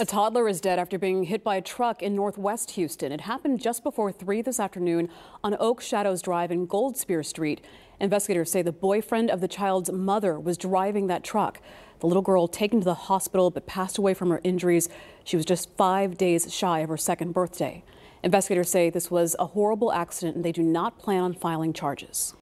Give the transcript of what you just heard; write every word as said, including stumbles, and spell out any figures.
A toddler is dead after being hit by a truck in northwest Houston. It happened just before three this afternoon on Oak Shadows Drive in Goldspear Street. Investigators say the boyfriend of the child's mother was driving that truck. The little girl taken to the hospital but passed away from her injuries. She was just five days shy of her second birthday. Investigators say this was a horrible accident and they do not plan on filing charges.